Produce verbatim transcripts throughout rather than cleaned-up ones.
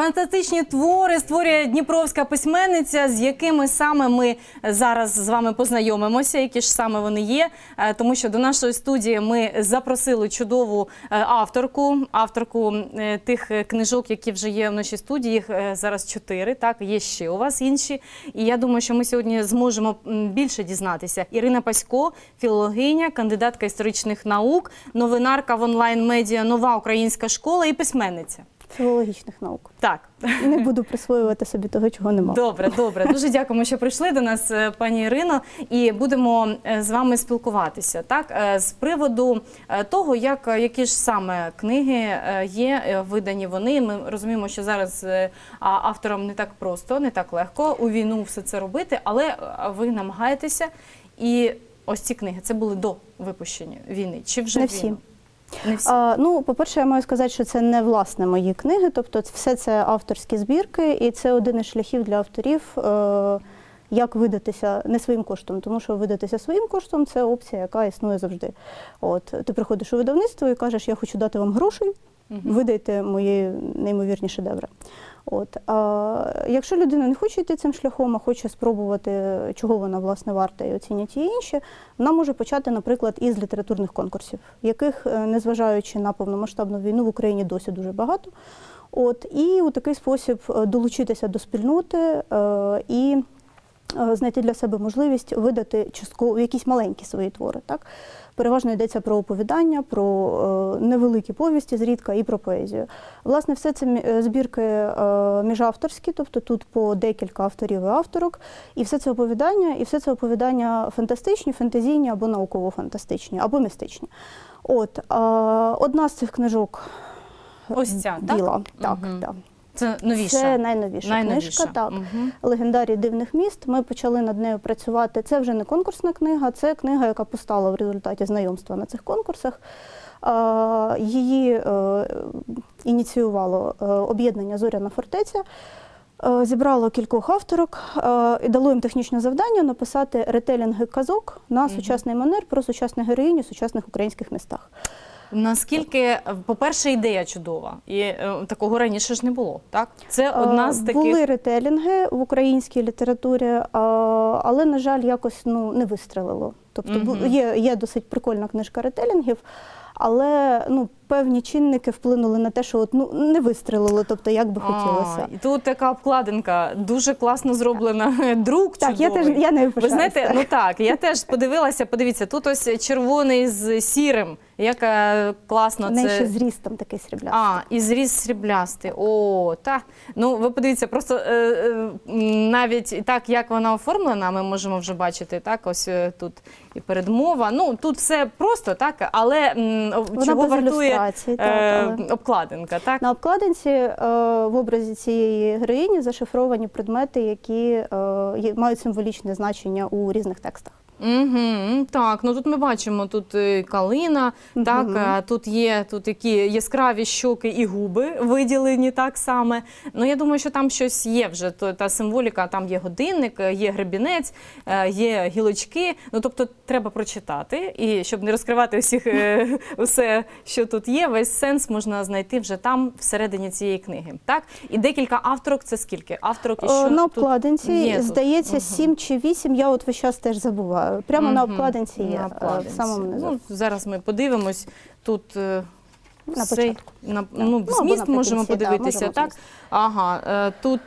Фантастичні твори створює дніпровська письменниця, з якими саме ми зараз з вами познайомимося, які ж саме вони є. Тому що до нашої студії ми запросили чудову авторку, авторку тих книжок, які вже є в нашій студії. Їх зараз чотири, так, є ще у вас інші. І я думаю, що ми сьогодні зможемо більше дізнатися. Ірина Пасько, філологиня, кандидатка історичних наук, новинарка в онлайн-медіа «Нова українська школа» і письменниця. Філологічних наук. Так. Не буду присвоювати собі того, чого немає. Добре, добре. Дуже дякуємо, що прийшли до нас, пані Ірино, і будемо з вами спілкуватися. Так, з приводу того, як, які ж саме книги є видані вони. Ми розуміємо, що зараз авторам не так просто, не так легко у війну все це робити, але ви намагаєтеся. І ось ці книги, це були до випущення війни? Чи вже не війну? всі. Не всі. А, ну, по-перше, я маю сказати, що це не власне мої книги, тобто все це авторські збірки, і це один із шляхів для авторів, е, як видатися не своїм коштом, тому що видатися своїм коштом – це опція, яка існує завжди. От, ти приходиш у видавництво і кажеш, я хочу дати вам грошей, угу. видайте мої неймовірні шедеври. От. А якщо людина не хоче йти цим шляхом, а хоче спробувати, чого вона, власне, варта і оцінять її інші, вона може почати, наприклад, із літературних конкурсів, яких, незважаючи на повномасштабну війну, в Україні досі дуже багато. От. І у такий спосіб долучитися до спільноти е, і знайти для себе можливість видати частково якісь маленькі свої твори. Так? Переважно йдеться про оповідання, про е, невеликі повісті зрідка і про поезію. Власне, все це збірки е, міжавторські, тобто тут по декілька авторів і авторок, і все це оповідання, і все це оповідання фантастичні, фентезійні або науково-фантастичні, або містичні. От, е, одна з цих книжок ось ця, біла. Так? Так, угу. так. Це новіша? Це найновіша, найновіша. книжка, так. Угу. «Легендарії дивних міст». Ми почали над нею працювати. Це вже не конкурсна книга, це книга, яка постала в результаті знайомства на цих конкурсах. Її ініціювало об'єднання «Зоряна фортеця». Зібрало кількох авторок і дало їм технічне завдання написати ретелінги казок на угу. сучасний манер про сучасних героїнь у сучасних українських містах. Наскільки, по-перше, ідея чудова, і е, такого раніше ж не було, так? Це одна з таких... Були ретелінги в українській літературі, а, але, на жаль, якось ну, не вистрелило. Тобто угу. є, є досить прикольна книжка ретелінгів, але ну, певні чинники вплинули на те, що от, ну, не вистрелило, тобто як би хотілося. А, і тут така обкладинка, дуже класно зроблена, друк так, чудовий. Я теж, я не Ви знаєте, так. ну так, я теж подивилася, подивіться, тут ось червоний з сірим, як класно це. Не ще зріз там такий сріблястий. А, і зріз сріблястий, о, так. Ну, ви подивіться, просто е, е, навіть так, як вона оформлена, ми можемо вже бачити, так, ось тут і передмова. Ну, тут все просто, так, але м, чого вартує так, е, але... обкладинка, так? На обкладинці е, в образі цієї героїні зашифровані предмети, які е, мають символічне значення у різних текстах. Угу, так, ну тут ми бачимо, тут калина, угу. так, тут є тут такі яскраві щоки і губи виділені так саме. Ну, я думаю, що там щось є вже, то, та символіка, там є годинник, є гребінець, є гілочки, ну, тобто треба прочитати, і щоб не розкривати усіх, усе, що тут є, весь сенс можна знайти вже там, всередині цієї книги, так? І декілька авторок, це скільки? Авторок і що? На обкладинці, є здається, тут? сім чи вісім, я от весь час теж забуваю. Прямо mm-hmm. на обкладинці є, на обкладинці. В самому низу. Ну, зараз ми подивимось, тут на цей, початку. На, ну, ну, зміст можемо подивитися, да, так? Ага, тут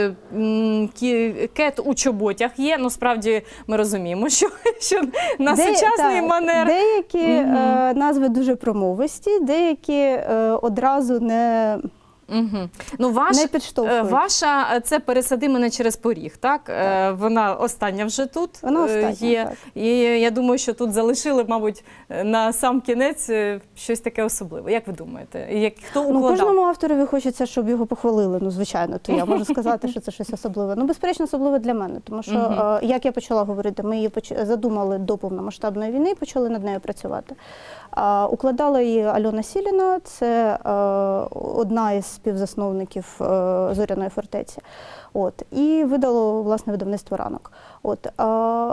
кет у чоботях є, ну, справді ми розуміємо, що, що на Де, сучасний так, манер. Деякі mm-hmm. е, назви дуже промовисті, деякі е, одразу не... Угу. Ну, ваш, ваша, це «Пересади мене через поріг», так? так? Вона остання вже тут Вона остання, є. Так. І я думаю, що тут залишили, мабуть, на сам кінець щось таке особливе. Як ви думаєте? Як, хто укладав? Ну, кожному авторові хочеться, щоб його похвалили, ну, звичайно, то я можу сказати, що це щось особливе. Ну, безперечно, особливе для мене, тому що, угу. як я почала говорити, ми її задумали до повномасштабної війни і почали над нею працювати. Укладала її Альона Сіліна, це одна із співзасновників е, «Зоряної фортеці». От, і видало, власне, видавництво «Ранок». От, а,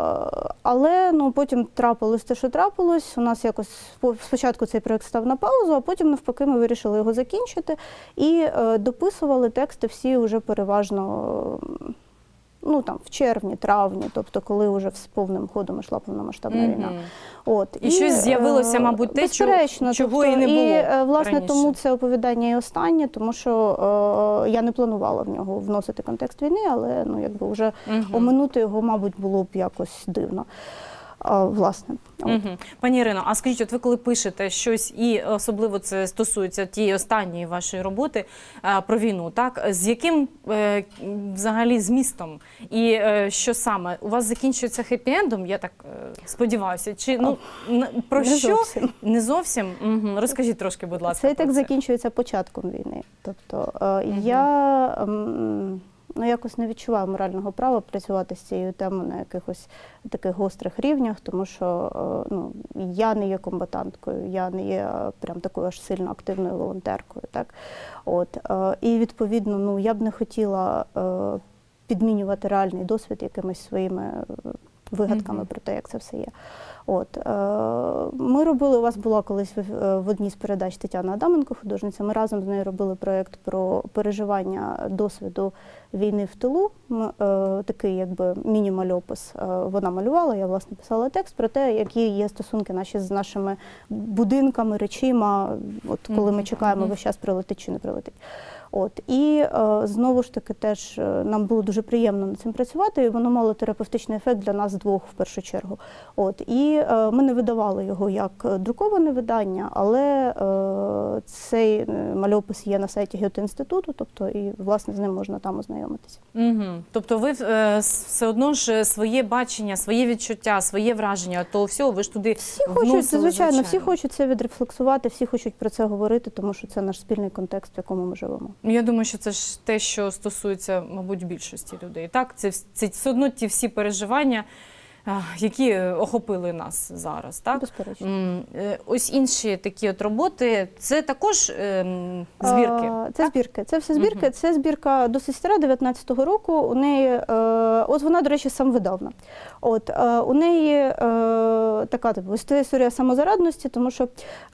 але ну, потім трапилось те, що трапилось. У нас якось спочатку цей проєкт став на паузу, а потім навпаки ми вирішили його закінчити і е, дописували тексти всі вже переважно ну, там, в червні, травні, тобто коли вже з повним ходом йшла повномасштабна Mm-hmm. війна. От, і, і щось з'явилося, мабуть, те, чого, чого тобто, і не було І, власне, раніше. Тому це оповідання і останнє, тому що е, я не планувала в нього вносити контекст війни, але ну, якби вже Mm-hmm. оминути його, мабуть, було б якось дивно. А, власне. Угу. Пані Ірино, а скажіть, от ви коли пишете щось, і особливо це стосується тієї останньої вашої роботи а, про війну, так? З яким е, взагалі змістом? І е, що саме? У вас закінчується хеппі-ендом, я так е, сподіваюся? Чи, ну, н- про не що? Зовсім. Не зовсім? Угу. Розкажіть трошки, будь ласка, Це про так це. закінчується початком війни. Тобто е, угу. я... М- Ну, якось не відчуваю морального права працювати з цією темою на якихось таких гострих рівнях, тому що ну, я не є комбатанткою, я не є прям такою аж сильно активною волонтеркою. Так? От, і, відповідно, ну, я б не хотіла підмінювати реальний досвід якимись своїми вигадками mm-hmm. про те, як це все є. От, е, ми робили, у вас була колись в, в одній з передач Тетяна Адаменко, художниця, ми разом з нею робили проєкт про переживання досвіду війни в тилу, ми, е, такий якби міні-мальопис е, вона малювала, я власне писала текст про те, які є стосунки наші з нашими будинками, речима, от коли ми чекаємо, весь час прилетить чи не прилетить. От, і е, знову ж таки теж е, нам було дуже приємно над цим працювати, і воно мало терапевтичний ефект для нас двох в першу чергу. От, і е, ми не видавали його як друковане видання, але е, цей мальопис є на сайті Гете-інституту, тобто і власне з ним можна там ознайомитися. Угу. Тобто ви е, все одно ж своє бачення, своє відчуття, своє враження, то всього ви ж туди всі вносили, хочуть, звичайно, звичайно, всі хочуть це відрефлексувати, всі хочуть про це говорити, тому що це наш спільний контекст, в якому ми живемо. Я думаю, що це ж те, що стосується, мабуть, більшості людей. Так, це, це все одно ті всі переживання, які охопили нас зараз, так? Безперечно. Ось інші такі от роботи, це також ем, збірки? А, це так? збірки. Це все збірки. Угу. Це збірка досить стара, дев'ятнадцятого року. У неї, е, от вона, до речі, самовидавна. От, е, у неї е, така типу, історія самозарадності, тому що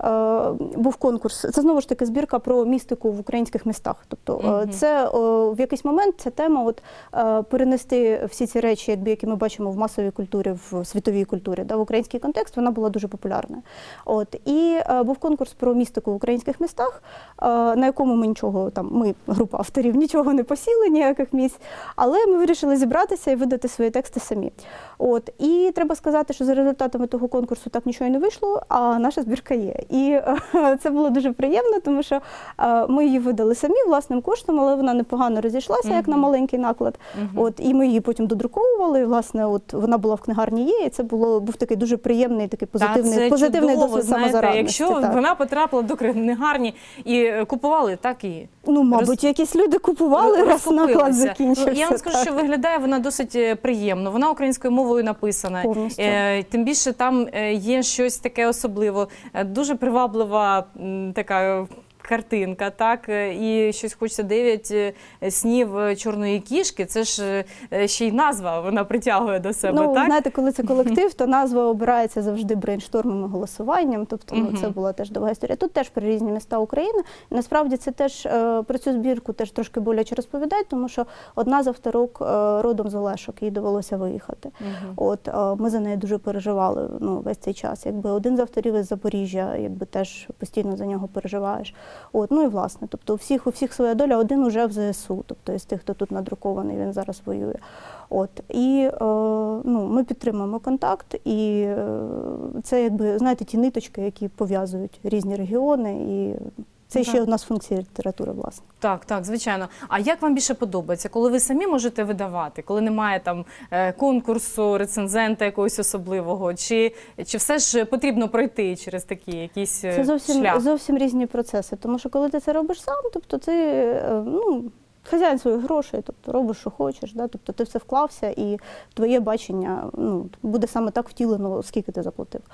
е, був конкурс. Це знову ж таки збірка про містику в українських містах. Тобто угу. е, це е, в якийсь момент ця тема от, е, перенести всі ці речі, якби, які ми бачимо в масовій культурі, в світовій культурі, да, в український контекст, вона була дуже популярною. От, і е, був конкурс про містику в українських містах, е, на якому ми нічого, там, ми, група авторів, нічого не посіли, ніяких місць, але ми вирішили зібратися і видати свої тексти самі. От, і треба сказати, що за результатами того конкурсу так нічого і не вийшло, а наша збірка є. І е, це було дуже приємно, тому що е, ми її видали самі власним коштом, але вона непогано розійшлася, uh-huh. як на маленький наклад. Uh-huh. От, і ми її потім додруковували, і, власне, от, вона була в книгарні є, і це було, був такий дуже приємний, такий позитивний, Та, позитивний чудово, досвід знаєте, самозарадності. Якщо так. вона потрапила до книгарні і купували, так і Ну, мабуть, роз... якісь люди купували, раз наклад закінчився. Я вам скажу, так. що виглядає вона досить приємно. Вона українською мовою написана. Повністю. Е, тим більше там є щось таке особливе. Дуже приваблива така картинка, так, і щось хочеться дев'ять снів чорної кішки, це ж ще й назва, вона притягує до себе, ну, так? Знаєте, коли це колектив, то назва обирається завжди брейнштормом і голосуванням, тобто ну, це була теж довга історія. Тут теж про різні міста України, і насправді це теж, про цю збірку теж трошки боляче розповідають, тому що одна з авторок родом з Олешок, їй довелося виїхати. Uh-huh. От, ми за неї дуже переживали ну, весь цей час. Якби один з авторів із Запоріжжя, якби теж постійно за нього переживаєш. От, ну і власне, тобто у всіх, у всіх своя доля, один уже в зе ес у, тобто із тих, хто тут надрукований, він зараз воює. От, і е, ну, ми підтримуємо контакт, і е, це, якби, знаєте, ті ниточки, які пов'язують різні регіони, і це ще одна з функцій літератури, власне. Так, так, звичайно. А як вам більше подобається? Коли ви самі можете видавати? Коли немає там конкурсу, рецензента якогось особливого? Чи, чи все ж потрібно пройти через такі якісь шлях? Це зовсім, зовсім різні процеси. Тому що коли ти це робиш сам, тобто ти, ну, хазяїн своїх грошей, тобто робиш, що хочеш, да? Тобто ти в це вклався, і твоє бачення ну, буде саме так втілено, скільки ти заплатив.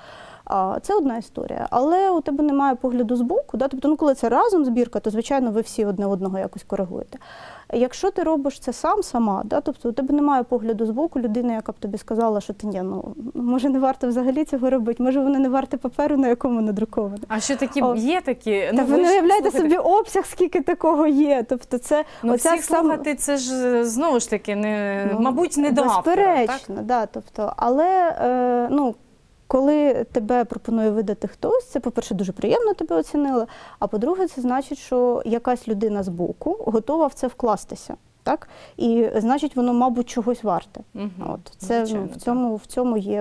А, це одна історія. Але у тебе немає погляду збоку, да? Тобто, ну, коли це разом збірка, то, звичайно, ви всі одне одного якось коригуєте. Якщо ти робиш це сам, сама, да? Тобто у тебе немає погляду збоку людини, яка б тобі сказала, що ти ні, ну, може не варто взагалі цього робити, може воно не варте паперу, на якому надруковано. А що такі О, є такі? Та Ну, ви не уявляєте слухайте, собі обсяг, скільки такого є. Тобто це ну, оця всіх сам- слухати, це ж знову ж таки, не, Ну, мабуть, не до автора, так? безперечно, да, тобто, але е, ну, коли тебе пропонує видати хтось, це, по-перше, дуже приємно тебе оцінили, а по-друге, це значить, що якась людина з боку готова в це вкластися. Так? І значить, воно, мабуть, чогось варте. Мгм. От, це, ну, Звичайно, в, цьому, в цьому є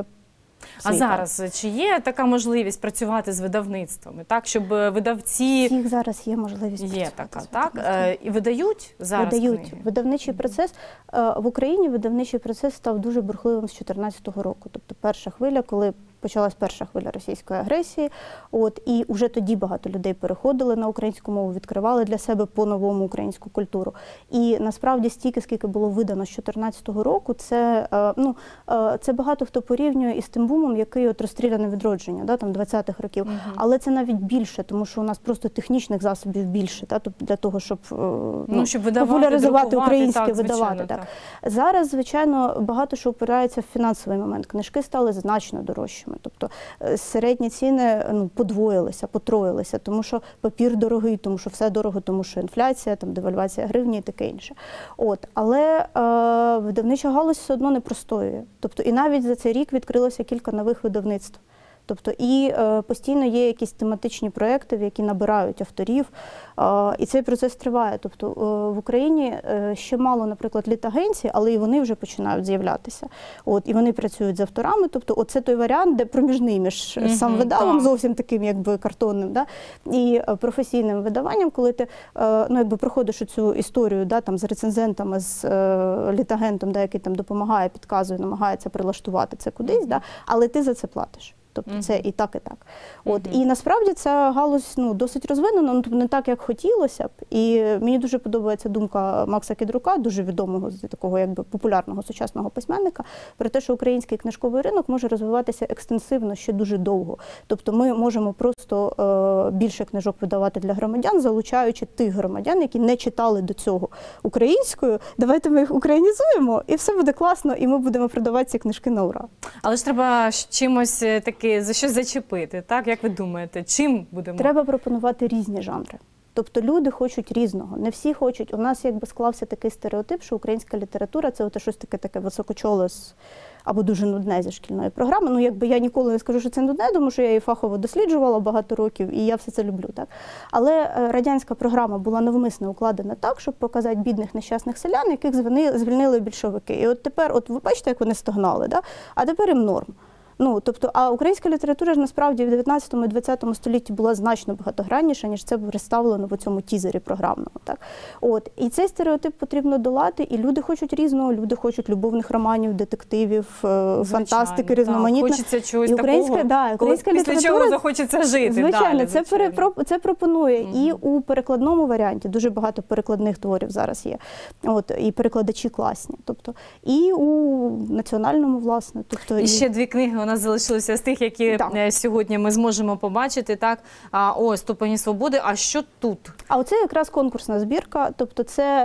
А свій зараз чи є така можливість працювати з видавництвами, так, щоб видавці... Всіх зараз є можливість Є працювати така, з так? видавництвом. Е, І видають зараз Видають. книги? Видавничий процес. е, В Україні видавничий процес став дуже бурхливим з дві тисячі чотирнадцятого року. Тобто перша хвиля, коли почалась перша хвиля російської агресії, от, і вже тоді багато людей переходили на українську мову, відкривали для себе по-новому українську культуру. І насправді стільки, скільки було видано з дві тисячі чотирнадцятого року, це, е, ну, е, це багато хто порівнює із тим бумом, який от розстріляне відродження, да, там двадцятих років. Мгм. Але це навіть більше, тому що у нас просто технічних засобів більше, да, тобто для того, щоб, е, Ну, щоб видавати, популяризувати друкувати, українське, так, видавати. звичайно, Так. Зараз, звичайно, багато що опирається в фінансовий момент. Книжки стали значно дорожчими. Тобто е, середні ціни, ну, подвоїлися, потроїлися, тому що папір дорогий, тому що все дорого, тому що інфляція, там, девальвація гривні і таке інше. От. Але е, видавнича галузь все одно не простоює. Тобто і навіть за цей рік відкрилося кілька нових видавництв. Тобто і е, постійно є якісь тематичні проекти, в які набирають авторів, е, і цей процес триває. Тобто е, в Україні е, ще мало, наприклад, літагенцій, але і вони вже починають з'являтися. От, і вони працюють з авторами. Тобто оце той варіант, де проміжний між Мгм, сам видавом, так. зовсім таким якби картонним, да, і е, професійним видаванням, коли ти е, ну, якби проходиш цю історію, да, там, з рецензентами, з е, літагентом, да, який там допомагає, підказує, намагається прилаштувати це кудись, да, але ти за це платиш. Тобто Мгм. це і так, і так. От. Мгм. І насправді ця галузь, ну, досить розвинена, ну, тобто не так, як хотілося б. І мені дуже подобається думка Макса Кідрука, дуже відомого, з такого якби популярного сучасного письменника, про те, що український книжковий ринок може розвиватися екстенсивно ще дуже довго. Тобто ми можемо просто е, більше книжок видавати для громадян, залучаючи тих громадян, які не читали до цього українською. Давайте ми їх українізуємо, і все буде класно, і ми будемо продавати ці книжки на ура. Але ж треба ж чимось е, таки, за щось зачепити, так? Як ви думаєте, чим будемо? Треба пропонувати різні жанри. Тобто люди хочуть різного. Не всі хочуть. У нас якби склався такий стереотип, що українська література – це от щось таке таке високочоле з- або дуже нудне зі шкільної програми. Ну, якби я ніколи не скажу, що це нудне, тому що я її фахово досліджувала багато років, і я все це люблю. Так? Але е, радянська програма була навмисно укладена так, щоб показати бідних нещасних селян, яких звільнили, звільнили більшовики. І от тепер, от ви бачите, як вони стогнали, да? А тепер їм норм. Ну, тобто, а українська література ж насправді в дев'ятнадцятому і двадцятому столітті була значно багатогранніша, ніж це представлено в цьому тізері програмному. Так? От. І цей стереотип потрібно долати, і люди хочуть різного, люди хочуть любовних романів, детективів, е, фантастики, Звичайно, різноманітних. так. Хочеться чогось І українська, такого, да, коли українська після література, чого захочеться жити звичайно, далі. це, звичайно. перепро- це пропонує. Мгм. І у перекладному варіанті дуже багато перекладних творів зараз є. От, і перекладачі класні. Тобто, і у національному, власне. Тобто, І ще дві книги у нас залишилися з тих, які Так. е, сьогодні ми зможемо побачити. Так, а, о, «Ступені свободи». А що тут? А оце якраз конкурсна збірка, тобто це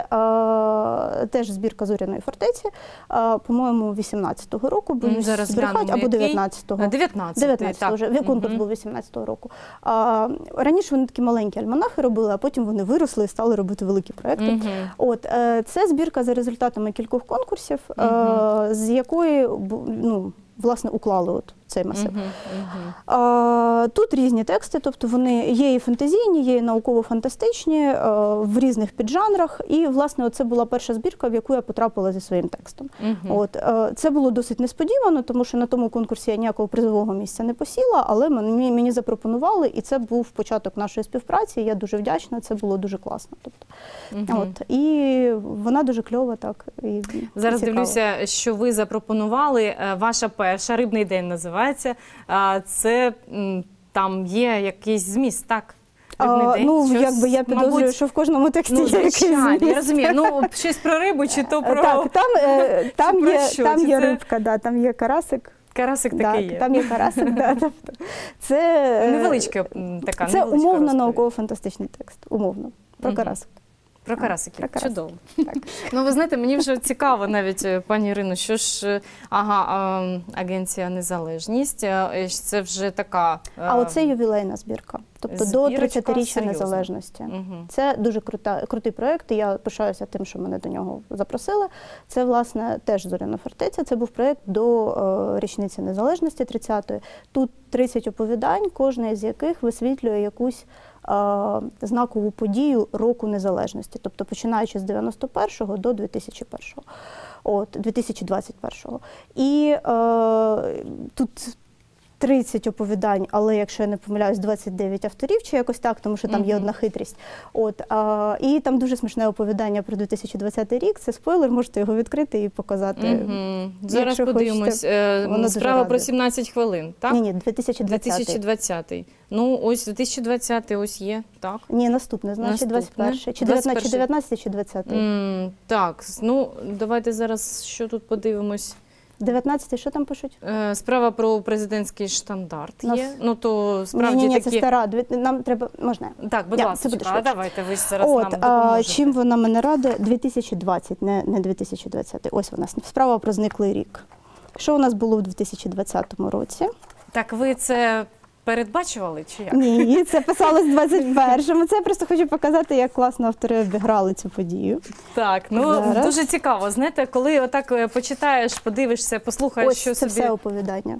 е, теж збірка «Зоряної фортеці», е, по-моєму, вісімнадцятого року, М, боюсь зараз збрехати, глянемо, або який? дев'ятнадцятого. дев'ятнадцятий, дев'ятнадцятого так. вже, конкурс Мгм. був вісімнадцятого року. А, раніше вони такі маленькі альманахи робили, а потім вони виросли і стали робити великі проекти. Мгм. От, е, це збірка за результатами кількох конкурсів, е, Мгм. з якої, бу- ну, власне, уклали от цей масив. Мгм. Мгм. А, тут різні тексти, тобто вони є і фантазійні, є і науково-фантастичні, е, в різних піджанрах. І, власне, оце була перша збірка, в яку я потрапила зі своїм текстом. Мгм. От, е, це було досить несподівано, тому що на тому конкурсі я ніякого призового місця не посіла, але мені, мені запропонували, і це був початок нашої співпраці. Я дуже вдячна, це було дуже класно. Тобто, Мгм. от, і вона дуже кльова, так. І Зараз цікава. дивлюся, що ви запропонували. Е, Ваша перша «Рибний день» називається. А, Це м, там є якийсь зміст, так? «Рибний А, день». ну, Щось, якби я підозрюю, мабуть, що в кожному тексті ну, є якийсь звичайно, я зміст. розумію. Ну, щось про рибу чи то про... Так, там, е, там, про є, що? там Чи є це- рибка, да, там є карасик. Карасик Да, такий є. там є карасик. Да, тобто це е, Невеличка м, така, це невеличка умовно розповідь. науково-фантастичний текст. Умовно. Про Мгм. карасик. Про карасиків. Про карасик. Чудово. Так. Ну, ви знаєте, мені вже цікаво навіть, е, пані Ірино, що ж, е, ага, а, агенція «Незалежність», е, це вже така... е, А оце ювілейна збірка. Тобто до збірочка тридцятиріччя серйозна. незалежності. Мгм. Це дуже крута, крутий проєкт, і я пишаюся тим, що мене до нього запросили. Це, власне, теж «Зоряна фортеця». Це був проєкт до е, річниці незалежності тридцятої. Тут тридцять оповідань, кожна з яких висвітлює якусь е, знакову подію року незалежності. Тобто починаючи з дев'яносто першого до дві тисячі першого. От, дві тисячі двадцять першого. І е, тут тридцять оповідань, але, якщо я не помиляюсь, двадцять дев'ять авторів чи якось так, тому що там є Мгм. одна хитрість. От, а, і там дуже смішне оповідання про дві тисячі двадцятий рік. Це спойлер, можете його відкрити і показати. Мгм. Зараз якщо подивимось. хочете, Е, воно дуже Справа про радує. сімнадцять хвилин, так? Ні, ні, дві тисячі дві двадцятий. тисячі двадцятий. Ну, ось дві тисячі двадцятий ось є, так? Ні, наступне, значить Наступне. двадцять перший. Чи двадцять дев'ятнадцятий, чи перший. дев'ятнадцятий, чи двадцятий. М, так, ну, давайте зараз що тут подивимось. дев'ятнадцятий, що там пишуть? Е, Справа про президентський штандарт Нас- є. Ну, то справді Ні, ні, ні, такі... це стара. Дві- Нам треба, можна? Так, будь Я, ласка, це буде а швидше. давайте, ви ж зараз От, нам а, допоможете. чим вона мене радує? дві тисячі двадцятий, не, не дві тисячі двадцятий. Ось вона, справа про зниклий рік. Що у нас було в дві тисячі двадцятому році? Так, ви це передбачували чи як? Ні, це писалось в двадцять першому. Це я просто хочу показати, як класно автори обіграли цю подію. Так, ну Зараз. дуже цікаво. Знаєте, коли отак е, почитаєш, подивишся, послухаєш, Ось що це собі... все оповідання.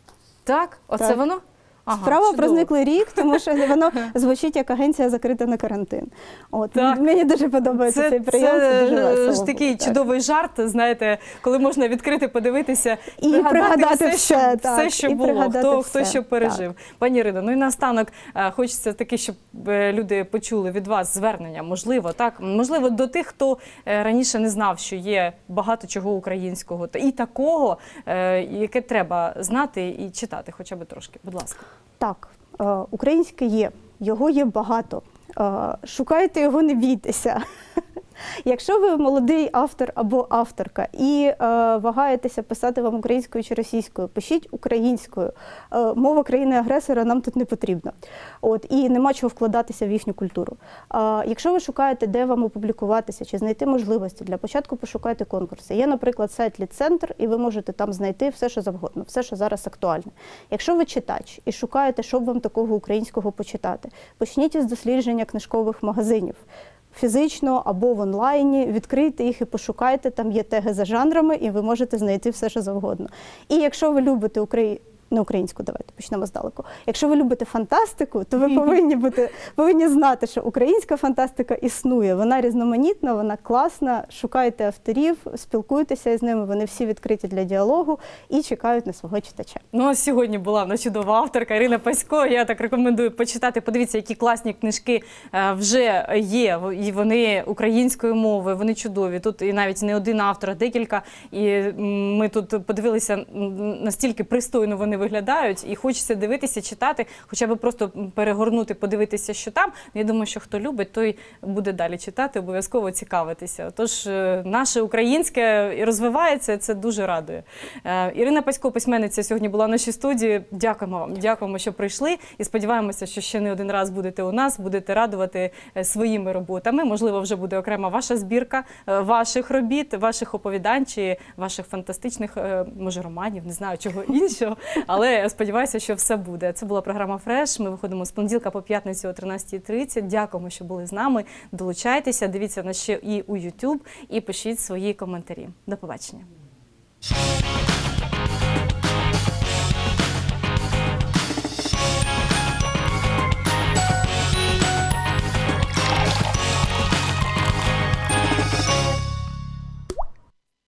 Так? Оце Так. воно? Ага, Справа про чудово. зниклий рік, тому що воно звучить як агенція закрита на карантин. От, Так. мені дуже подобається Це, цей прийом, це дуже це весело. ж такий було, так. чудовий жарт, знаєте, коли можна відкрити, подивитися І пригадати все, все, що, так, все, що і було, пригадати хто, все, хто що пережив. Пані Ірино, ну і наостанок е, хочеться таки, щоб е, люди почули від вас звернення, можливо, так, можливо, до тих, хто е, раніше не знав, що є багато чого українського, та і такого, е, яке треба знати і читати хоча б трошки. Будь ласка. Так, е, українське є, його є багато. Е, Шукайте його, не бійтеся. Якщо ви молодий автор або авторка і е, вагаєтеся писати вам українською чи російською, пишіть українською. Е, мова країни-агресора нам тут не потрібна. От, і нема чого вкладатися в їхню культуру. Е, якщо ви шукаєте, де вам опублікуватися чи знайти можливості, для початку пошукайте конкурси. Є, наприклад, сайт Літцентр, і ви можете там знайти все, що завгодно, все, що зараз актуальне. Якщо ви читач і шукаєте, що б вам такого українського почитати, почніть із дослідження книжкових магазинів. Фізично або в онлайні, відкрийте їх і пошукайте, там є теги за жанрами, і ви можете знайти все, що завгодно. І якщо ви любите Украї... не українську, давайте почнемо здалеку. Якщо ви любите фантастику, то ви повинні бути повинні знати, що українська фантастика існує. Вона різноманітна, вона класна. Шукайте авторів, спілкуйтеся із ними. Вони всі відкриті для діалогу і чекають на свого читача. Ну, ось сьогодні була в нас чудова авторка Ірина Пасько. Я так рекомендую почитати. Подивіться, які класні книжки е, вже є. І вони українською мовою, вони чудові. Тут і навіть не один автор, а декілька. І м, ми тут подивилися, м, настільки пристойно вони виглядають. І хочеться дивитися, читати, хоча б просто перегорнути, подивитися, що там. Я думаю, що хто любить, той буде далі читати, обов'язково цікавитися. Тож е, наше українське і розвивається, це дуже радує. Е, Ірина Пасько, письменниця, сьогодні була в нашій студії. Дякуємо вам, дякуємо, що прийшли. І сподіваємося, що ще не один раз будете у нас, будете радувати е, своїми роботами. Можливо, вже буде окрема ваша збірка е, ваших робіт, ваших оповідань чи ваших фантастичних, е, може, романів, не знаю, чого іншого. Але я сподіваюся, що все буде. Це була програма «Фреш». Ми виходимо з понеділка по п'ятницю о тринадцятій тридцять. Дякуємо, що були з нами. Долучайтеся, дивіться нас ще і у YouTube, і пишіть свої коментарі. До побачення.